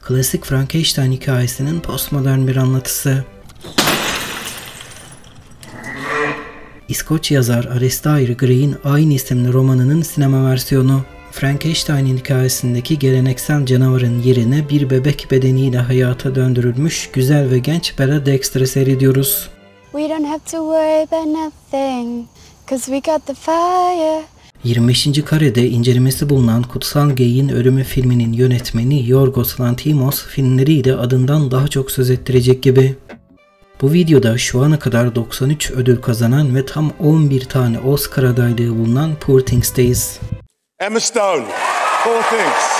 Klasik Frankenstein hikayesinin postmodern bir anlatısı. İskoç yazar Alistair Gray'in aynı isimli romanının sinema versiyonu. Frankenstein'in hikayesindeki geleneksel canavarın yerine bir bebek bedeniyle hayata döndürülmüş güzel ve genç Bella Dexter'ı seyrediyoruz. We don't have to worry about nothing, 'cause we got the fire. 25. karede incelemesi bulunan Kutsal Geyiğin Ölümü filminin yönetmeni Yorgos Lanthimos filmleriyle adından daha çok söz ettirecek gibi. Bu videoda şu ana kadar 93 ödül kazanan ve tam 11 tane Oscar adaylığı bulunan Poor Things'teyiz. Emma Stone, Poor Things.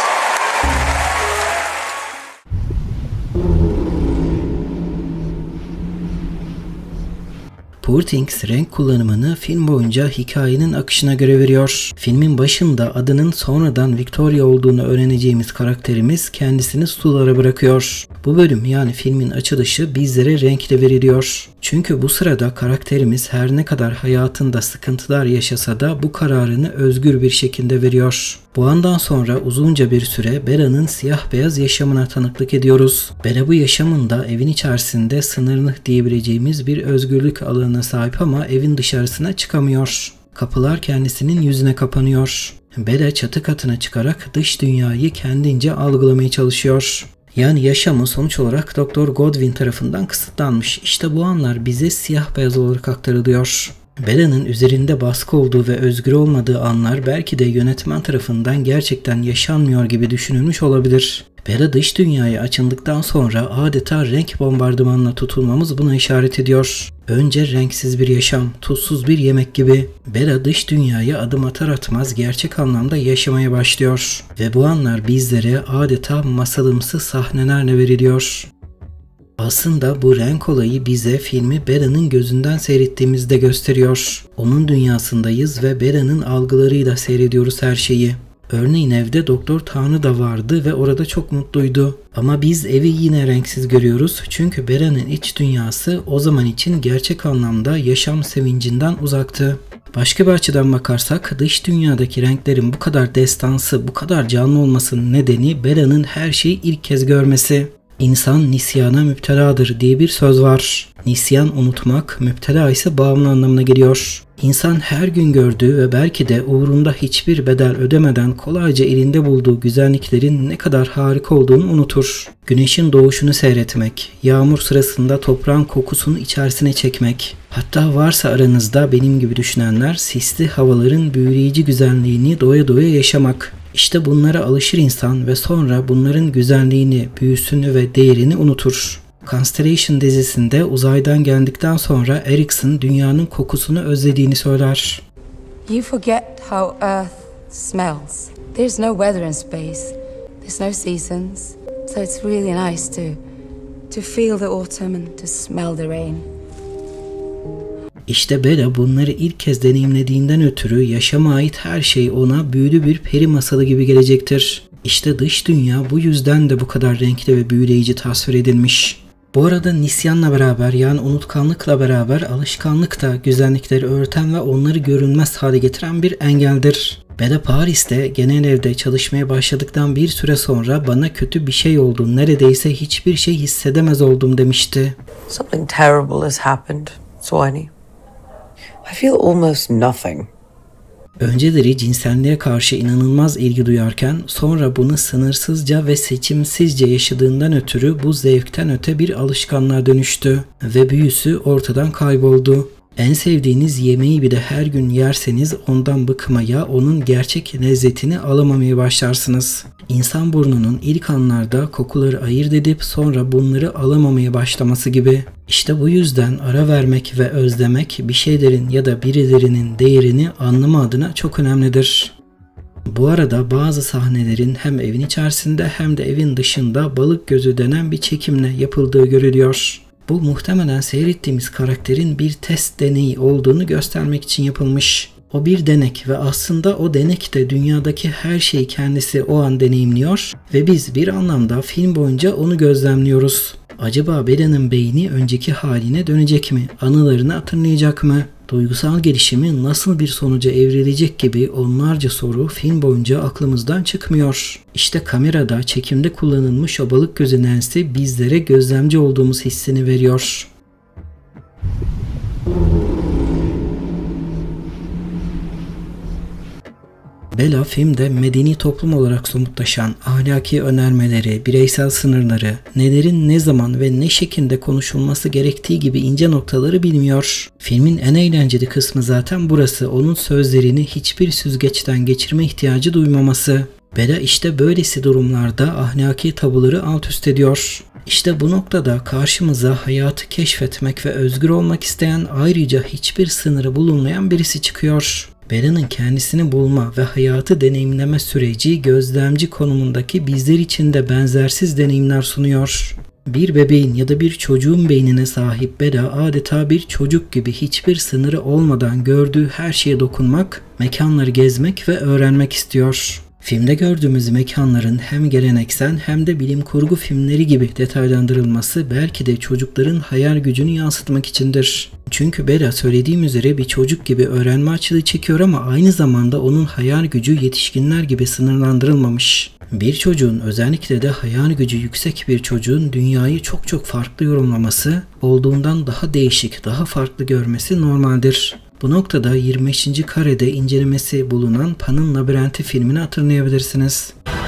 Poor Things renk kullanımını film boyunca hikayenin akışına göre veriyor. Filmin başında adının sonradan Victoria olduğunu öğreneceğimiz karakterimiz kendisini sulara bırakıyor. Bu bölüm yani filmin açılışı bizlere renkle veriliyor. Çünkü bu sırada karakterimiz her ne kadar hayatında sıkıntılar yaşasa da bu kararını özgür bir şekilde veriyor. Bu andan sonra uzunca bir süre Bella'nın siyah beyaz yaşamına tanıklık ediyoruz. Bella bu yaşamında evin içerisinde sınırlı diyebileceğimiz bir özgürlük alanına sahip ama evin dışarısına çıkamıyor. Kapılar kendisinin yüzüne kapanıyor. Bella çatı katına çıkarak dış dünyayı kendince algılamaya çalışıyor. Yani yaşamı sonuç olarak Dr. Godwin tarafından kısıtlanmış. İşte bu anlar bize siyah beyaz olarak aktarılıyor. Bella'nın üzerinde baskı olduğu ve özgür olmadığı anlar belki de yönetmen tarafından gerçekten yaşanmıyor gibi düşünülmüş olabilir. Bella dış dünyaya açıldıktan sonra adeta renk bombardımanına tutulmamız buna işaret ediyor. Önce renksiz bir yaşam, tuzsuz bir yemek gibi. Bella dış dünyaya adım atar atmaz gerçek anlamda yaşamaya başlıyor. Ve bu anlar bizlere adeta masalımsı sahnelerle veriliyor. Aslında bu renk olayı bize filmi Bella'nın gözünden seyrettiğimizde gösteriyor. Onun dünyasındayız ve Bella'nın algılarıyla seyrediyoruz her şeyi. Örneğin evde Doktor Tanrı da vardı ve orada çok mutluydu. Ama biz evi yine renksiz görüyoruz çünkü Bella'nın iç dünyası o zaman için gerçek anlamda yaşam sevincinden uzaktı. Başka bir açıdan bakarsak dış dünyadaki renklerin bu kadar destansı, bu kadar canlı olmasının nedeni Bella'nın her şeyi ilk kez görmesi. İnsan nisyana müpteladır diye bir söz var. Nisyan unutmak, müptela ise bağımlı anlamına geliyor. İnsan her gün gördüğü ve belki de uğrunda hiçbir bedel ödemeden kolayca elinde bulduğu güzelliklerin ne kadar harika olduğunu unutur. Güneşin doğuşunu seyretmek, yağmur sırasında toprağın kokusunu içerisine çekmek, hatta varsa aranızda benim gibi düşünenler sisli havaların büyüleyici güzelliğini doya doya yaşamak. İşte bunlara alışır insan ve sonra bunların güzelliğini, büyüsünü ve değerini unutur. Constellation dizisinde uzaydan geldikten sonra Erikson dünyanın kokusunu özlediğini söyler. You forget how Earth smells. There's no weather in space. There's no seasons. So it's really nice to feel the autumn and to smell the rain. İşte Bella bunları ilk kez deneyimlediğinden ötürü yaşama ait her şey ona büyülü bir peri masalı gibi gelecektir. İşte dış dünya bu yüzden de bu kadar renkli ve büyüleyici tasvir edilmiş. Bu arada nisyanla beraber yani unutkanlıkla beraber alışkanlık da güzellikleri örten ve onları görünmez hale getiren bir engeldir. Bella Paris'te genel evde çalışmaya başladıktan bir süre sonra bana kötü bir şey oldu, neredeyse hiçbir şey hissedemez oldum demişti. Something terrible has happened, Swiney. I feel almost nothing. Önceleri cinselliğe karşı inanılmaz ilgi duyarken sonra bunu sınırsızca ve seçimsizce yaşadığından ötürü bu zevkten öte bir alışkanlığa dönüştü ve büyüsü ortadan kayboldu. En sevdiğiniz yemeği bile her gün yerseniz ondan bıkmaya, onun gerçek lezzetini alamamaya başlarsınız. İnsan burnunun ilk anlarda kokuları ayırt edip sonra bunları alamamaya başlaması gibi. İşte bu yüzden ara vermek ve özlemek bir şeylerin ya da birilerinin değerini anlama adına çok önemlidir. Bu arada bazı sahnelerin hem evin içerisinde hem de evin dışında balık gözü denen bir çekimle yapıldığı görülüyor. Bu muhtemelen seyrettiğimiz karakterin bir test deneyi olduğunu göstermek için yapılmış. O bir denek ve aslında o denek de dünyadaki her şeyi kendisi o an deneyimliyor ve biz bir anlamda film boyunca onu gözlemliyoruz. Acaba Bera'nın beyni önceki haline dönecek mi? Anılarını hatırlayacak mı? Duygusal gelişimi nasıl bir sonuca evrilecek gibi onlarca soru film boyunca aklımızdan çıkmıyor. İşte kamerada çekimde kullanılmış o balık gözü Nancy bizlere gözlemci olduğumuz hissini veriyor. Bella filmde medeni toplum olarak somutlaşan ahlaki önermeleri, bireysel sınırları, nelerin ne zaman ve ne şekilde konuşulması gerektiği gibi ince noktaları bilmiyor. Filmin en eğlenceli kısmı zaten burası, onun sözlerini hiçbir süzgeçten geçirme ihtiyacı duymaması. Bella işte böylesi durumlarda ahlaki tabuları alt üst ediyor. İşte bu noktada karşımıza hayatı keşfetmek ve özgür olmak isteyen, ayrıca hiçbir sınırı bulunmayan birisi çıkıyor. Bella'nın kendisini bulma ve hayatı deneyimleme süreci gözlemci konumundaki bizler için de benzersiz deneyimler sunuyor. Bir bebeğin ya da bir çocuğun beynine sahip Bella adeta bir çocuk gibi hiçbir sınırı olmadan gördüğü her şeye dokunmak, mekanları gezmek ve öğrenmek istiyor. Filmde gördüğümüz mekanların hem geleneksel hem de bilim kurgu filmleri gibi detaylandırılması belki de çocukların hayal gücünü yansıtmak içindir. Çünkü Bella söylediğim üzere bir çocuk gibi öğrenme açlığı çekiyor ama aynı zamanda onun hayal gücü yetişkinler gibi sınırlandırılmamış. Bir çocuğun, özellikle de hayal gücü yüksek bir çocuğun dünyayı çok farklı yorumlaması, olduğundan daha değişik, daha farklı görmesi normaldir. Bu noktada 25. karede incelemesi bulunan Pan'ın Labirenti filmini hatırlayabilirsiniz.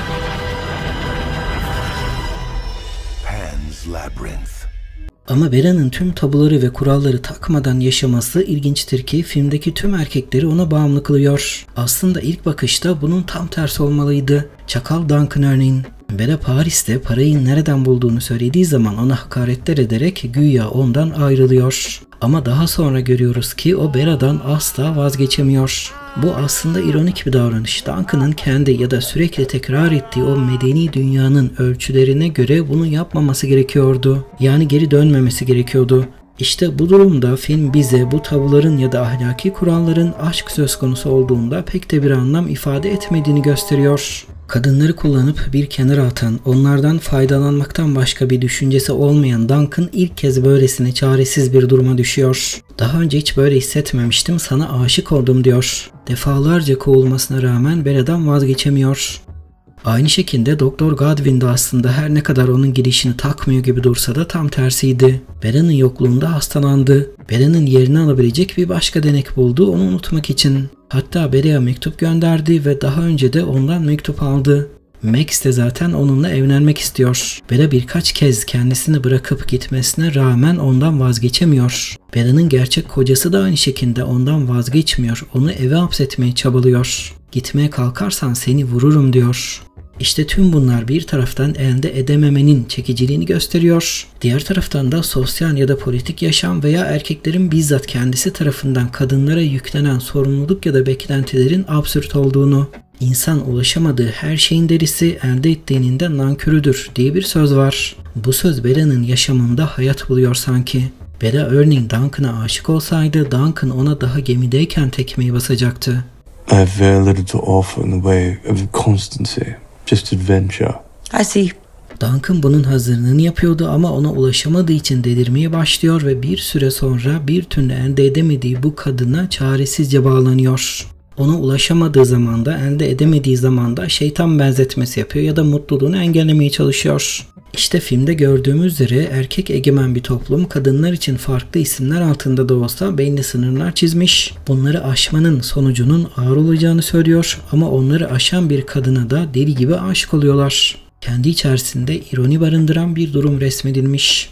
Pan's Labyrinth. Ama Bella'nın tüm tabuları ve kuralları takmadan yaşaması ilginçtir ki filmdeki tüm erkekleri ona bağımlı kılıyor. Aslında ilk bakışta bunun tam tersi olmalıydı. Çakal Duncan örneğin. Bella Paris'te parayı nereden bulduğunu söylediği zaman ona hakaretler ederek güya ondan ayrılıyor. Ama daha sonra görüyoruz ki o Bella'dan asla vazgeçemiyor. Bu aslında ironik bir davranış. Duncan'ın kendi ya da sürekli tekrar ettiği o medeni dünyanın ölçülerine göre bunu yapmaması gerekiyordu. Yani geri dönmemesi gerekiyordu. İşte bu durumda film bize bu tabuların ya da ahlaki kuralların aşk söz konusu olduğunda pek de bir anlam ifade etmediğini gösteriyor. Kadınları kullanıp bir kenara atan, onlardan faydalanmaktan başka bir düşüncesi olmayan Duncan ilk kez böylesine çaresiz bir duruma düşüyor. Daha önce hiç böyle hissetmemiştim, sana aşık oldum diyor. Defalarca kovulmasına rağmen Bella'dan vazgeçemiyor. Aynı şekilde Doktor Godwin de aslında her ne kadar onun gidişini takmıyor gibi dursa da tam tersiydi. Bella'nın yokluğunda hastalandı. Bella'nın yerini alabilecek bir başka denek buldu onu unutmak için. Hatta Bella'ya mektup gönderdi ve daha önce de ondan mektup aldı. Max de zaten onunla evlenmek istiyor. Bella birkaç kez kendisini bırakıp gitmesine rağmen ondan vazgeçemiyor. Bella'nın gerçek kocası da aynı şekilde ondan vazgeçmiyor. Onu eve hapsetmeye çabalıyor. Gitmeye kalkarsan seni vururum diyor. İşte tüm bunlar bir taraftan elde edememenin çekiciliğini gösteriyor. Diğer taraftan da sosyal ya da politik yaşam veya erkeklerin bizzat kendisi tarafından kadınlara yüklenen sorumluluk ya da beklentilerin absürt olduğunu. İnsan ulaşamadığı her şeyin delisi elde ettiğinin de nankörüdür diye bir söz var. Bu söz Bella'nın yaşamında hayat buluyor sanki. Bella örneğin Duncan'a aşık olsaydı Duncan ona daha gemideyken tekmeyi basacaktı. I have very little to offer in the way of constancy. Just adventure. I see. Duncan bunun hazırlığını yapıyordu ama ona ulaşamadığı için delirmeye başlıyor ve bir süre sonra bir türlü elde edemediği bu kadına çaresizce bağlanıyor. Ona ulaşamadığı zamanda, elde edemediği zamanda şeytan benzetmesi yapıyor ya da mutluluğunu engellemeye çalışıyor. İşte filmde gördüğümüz üzere erkek egemen bir toplum kadınlar için farklı isimler altında da olsa belli sınırlar çizmiş. Bunları aşmanın sonucunun ağır olacağını söylüyor ama onları aşan bir kadına da deli gibi aşık oluyorlar. Kendi içerisinde ironi barındıran bir durum resmedilmiş.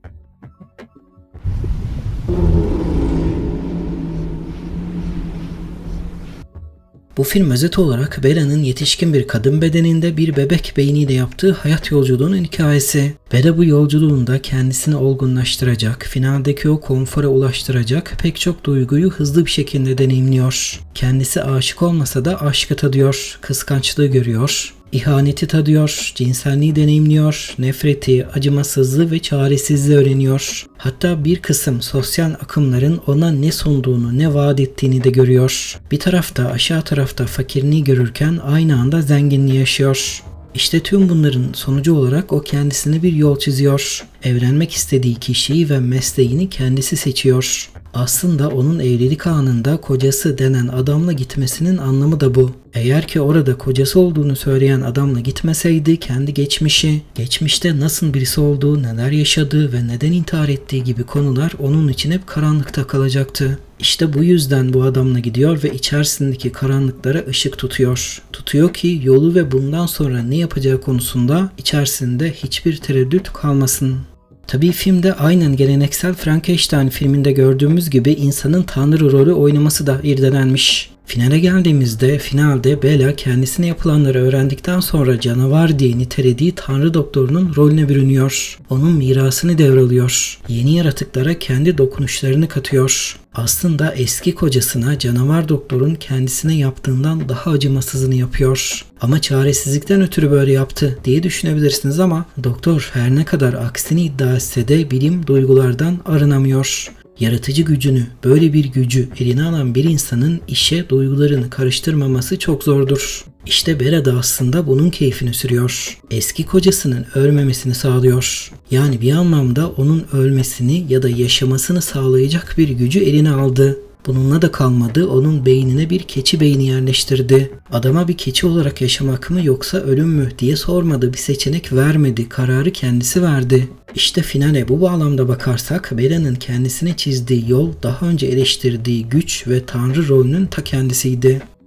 Bu film özet olarak Bella'nın yetişkin bir kadın bedeninde bir bebek beyniyle yaptığı hayat yolculuğunun hikayesi. Bella bu yolculuğunda kendisini olgunlaştıracak, finaldeki o konfora ulaştıracak pek çok duyguyu hızlı bir şekilde deneyimliyor. Kendisi aşık olmasa da aşkı tadıyor, kıskançlığı görüyor, İhaneti tadıyor, cinselliği deneyimliyor, nefreti, acımasızlığı ve çaresizliği öğreniyor. Hatta bir kısım sosyal akımların ona ne sunduğunu, ne vaat ettiğini de görüyor. Bir tarafta, aşağı tarafta fakirliği görürken aynı anda zenginliği yaşıyor. İşte tüm bunların sonucu olarak o kendisine bir yol çiziyor. Evlenmek istediği kişiyi ve mesleğini kendisi seçiyor. Aslında onun evlilik anında kocası denen adamla gitmesinin anlamı da bu. Eğer ki orada kocası olduğunu söyleyen adamla gitmeseydi kendi geçmişi, geçmişte nasıl birisi olduğu, neler yaşadığı ve neden intihar ettiği gibi konular onun için hep karanlıkta kalacaktı. İşte bu yüzden bu adamla gidiyor ve içerisindeki karanlıklara ışık tutuyor. Tutuyor ki yolu ve bundan sonra ne yapacağı konusunda içerisinde hiçbir tereddüt kalmasın. Tabii filmde aynen geleneksel Frankenstein filminde gördüğümüz gibi insanın tanrı rolü oynaması da irdelenmiş. Finale geldiğimizde finalde Bela kendisine yapılanları öğrendikten sonra canavar diye nitelediği tanrı doktorunun rolüne bürünüyor. Onun mirasını devralıyor. Yeni yaratıklara kendi dokunuşlarını katıyor. Aslında eski kocasına canavar doktorun kendisine yaptığından daha acımasızını yapıyor. Ama çaresizlikten ötürü böyle yaptı diye düşünebilirsiniz ama doktor her ne kadar aksini iddia etse de bilim duygulardan arınamıyor. Yaratıcı gücünü, böyle bir gücü eline alan bir insanın işe duygularını karıştırmaması çok zordur. İşte Bela da aslında bunun keyfini sürüyor. Eski kocasının ölmemesini sağlıyor. Yani bir anlamda onun ölmesini ya da yaşamasını sağlayacak bir gücü eline aldı. Bununla da kalmadı, onun beynine bir keçi beyni yerleştirdi. Adama bir keçi olarak yaşamak mı yoksa ölüm mü diye sormadı, bir seçenek vermedi, kararı kendisi verdi. İşte finale bu bağlamda bakarsak Bela'nın kendisine çizdiği yol daha önce eleştirdiği güç ve tanrı rolünün ta kendisiydi.